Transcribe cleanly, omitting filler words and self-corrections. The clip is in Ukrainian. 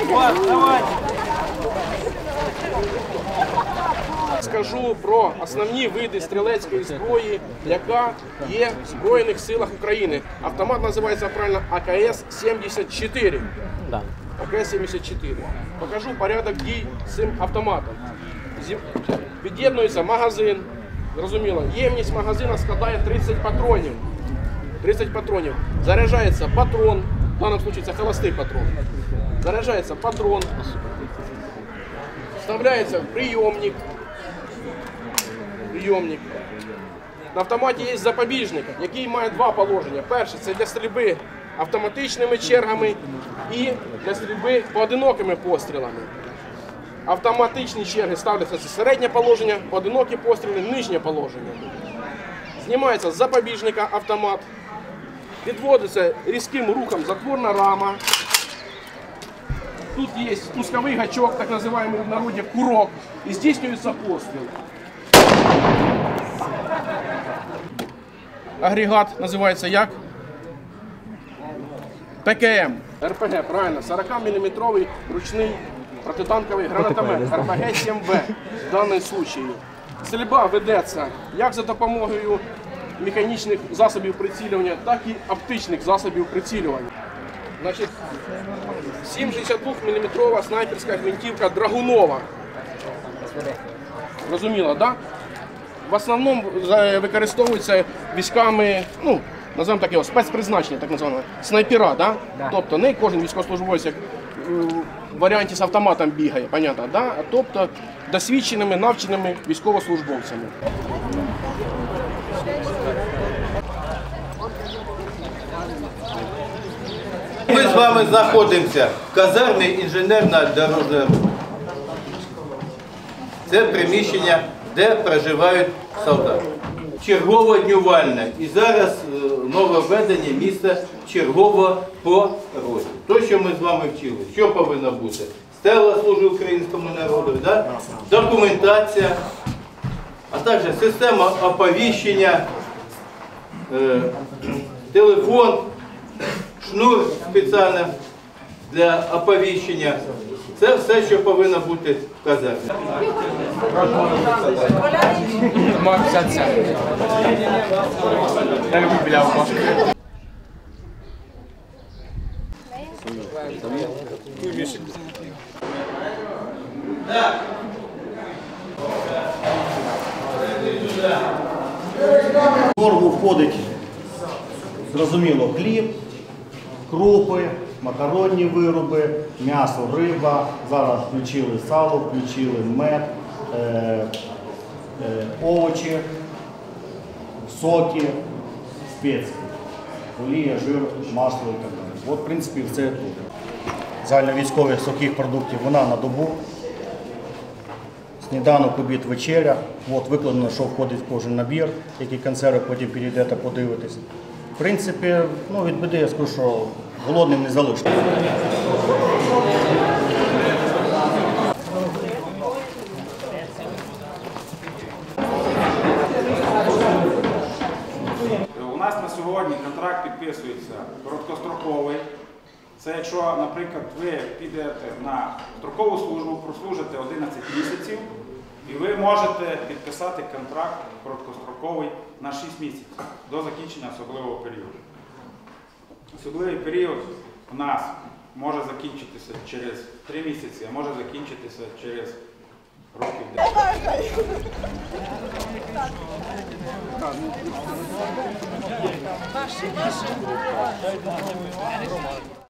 Скажу про основні види стрілецької зброї, яка є в Збройних силах України. Автомат називається правильно АКС-74. АКС-74. Покажу порядок дій з цим автоматом. Під'єднується магазин. Зрозуміло, ємність магазина складає 30 патронів. 30 патронів. Заряджається патрон. В даному випадку це холостий патрон. Заряджається патрон. Вставляється прийомник. На автоматі є запобіжник, який має два положення. Перше – це для стрільби автоматичними чергами і для стрільби поодинокими пострілами. Автоматичні черги ставляться це середнє положення, поодинокі постріли – нижнє положення. Знімається з запобіжника автомат, підводиться різким рухом затворна рама. Тут є спусковий гачок, так називаємо в народі курок, і здійснюється постріл. Агрегат називається як? ПКМ. РПГ, правильно, 40-мм ручний протитанковий гранатомет РПГ-7В в даному випадку. Стрільба ведеться як за допомогою механічних засобів прицілювання, так і оптичних засобів прицілювання. Значить, 7,62-мм снайперська гвинтівка Драгунова. Розуміло, так? Да? В основному використовується військами, ну, називаємо так його, спецпризначення, так називаємо, снайпера, да? Тобто не кожен військовослужбовець як в варіанті з автоматом бігає, понятно, да? Тобто досвідченими, навченими військовослужбовцями. Ми з вами знаходимося в казармі інженерно-дорожнього руху. Це приміщення, де проживають солдати. Чергово-днювальне. І зараз нововведення місце чергово по роті. То, що ми з вами вчили, що повинно бути? Стела служби українському народу, да? Документація, а також система оповіщення, телефон, шнур спеціальний для оповіщення. Це все, що повинно бути в казармі. Я люблю білявку. В норму входить, зрозуміло, хліб, крупи, макаронні вироби, м'ясо, риба. Зараз включили сало, включили мед, овочі, соки, спеції, олія, жир, масло і так далі. От, в принципі, все тут. Загальновійськових сухих продуктів вона на добу. Сніданок, обід, вечеря. От викладено, що входить в кожен набір, які консерви потім підійдете подивитись. В принципі, ну, від біди я скажу, що голодним не залишиться. У нас на сьогодні контракт підписується короткостроковий. Це якщо, наприклад, ви підете на строкову службу, прослужите 11 місяців, і ви можете підписати контракт короткостроковий на 6 місяців до закінчення особливого періоду. Особливий період у нас може закінчитися через 3 місяці, а може закінчитися через років 10.